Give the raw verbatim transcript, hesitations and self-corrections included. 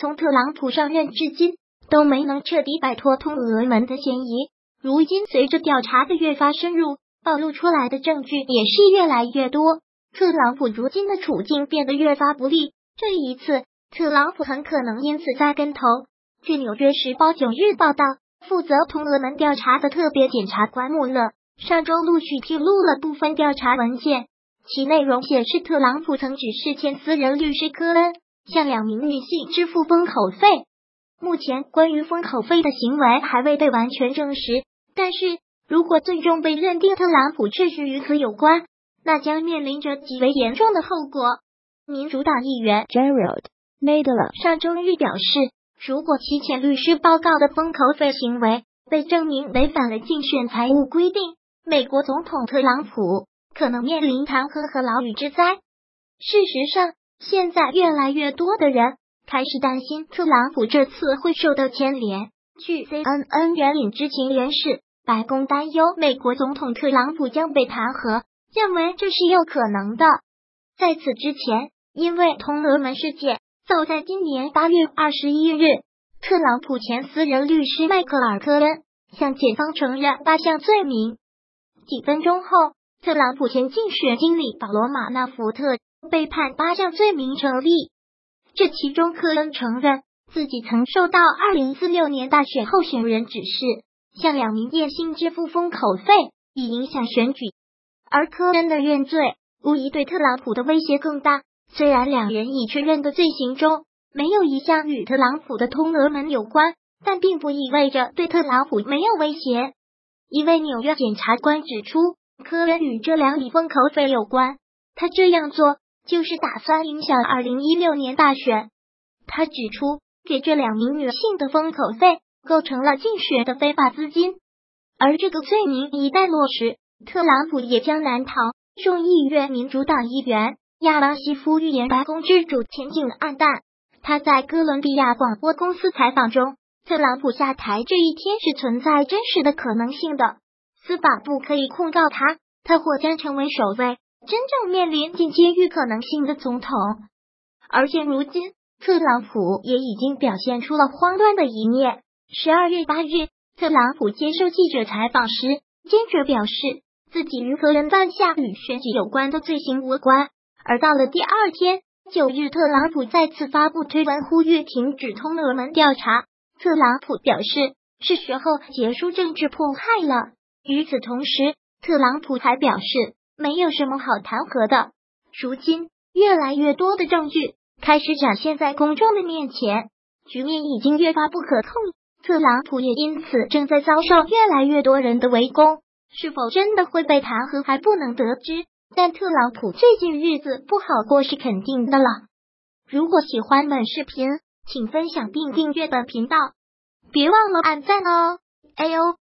从特朗普上任至今都没能彻底摆脱通俄门的嫌疑。如今随着调查的越发深入，暴露出来的证据也是越来越多，特朗普如今的处境变得越发不利。这一次，特朗普很可能因此栽跟头。据纽约时报九日报道，负责通俄门调查的特别检察官穆勒上周陆续披露了部分调查文件，其内容显示特朗普曾指示前私人律师科恩向两名女性支付封口费。目前关于封口费的行为还未被完全证实，但是如果最终被认定特朗普确实与此有关，那将面临着极为严重的后果。民主党议员 Gerald Nadler 上周日表示，如果其前律师报告的封口费行为被证明违反了竞选财务规定，美国总统特朗普可能面临弹劾和牢狱之灾。事实上，现在越来越多的人开始担心特朗普这次会受到牵连。据 C N N 援引知情人士，白宫担忧美国总统特朗普将被弹劾，认为这是有可能的。在此之前，因为通俄门事件，早在今年八月二十一日，特朗普前私人律师迈克尔·科恩向检方承认八项罪名。几分钟后，特朗普前竞选经理保罗·马纳福特被判八项罪名成立。这其中，科恩承认自己曾受到二零四六年大选候选人指示，向两名艳星支付封口费，以影响选举。而科恩的认罪无疑对特朗普的威胁更大。虽然两人已确认的罪行中没有一项与特朗普的通俄门有关，但并不意味着对特朗普没有威胁。一位纽约检察官指出，科恩与这两笔封口费有关，他这样做就是打算影响二零一六年大选。他指出，给这两名女性的封口费构成了竞选的非法资金，而这个罪名一旦落实，特朗普也将难逃。众议院民主党议员亚当西夫预言白宫之主前景暗淡。他在哥伦比亚广播公司采访中，特朗普下台这一天是存在真实的可能性的。司法部可以控告他，他或将成为首位真正面临进监狱可能性的总统。而且如今，特朗普也已经表现出了慌乱的一面。十二月八日，特朗普接受记者采访时，坚决表示自己与科恩犯下与选举有关的罪行无关。而到了第二天，九日，特朗普再次发布推文呼吁停止通俄门调查。特朗普表示是时候结束政治迫害了。与此同时，特朗普还表示没有什么好弹劾的。如今，越来越多的证据开始展现在公众的面前，局面已经越发不可控。特朗普也因此正在遭受越来越多人的围攻，是否真的会被弹劾还不能得知，但特朗普最近日子不好过是肯定的了。如果喜欢本视频，请分享并订阅本频道，别忘了按赞哦。哎呦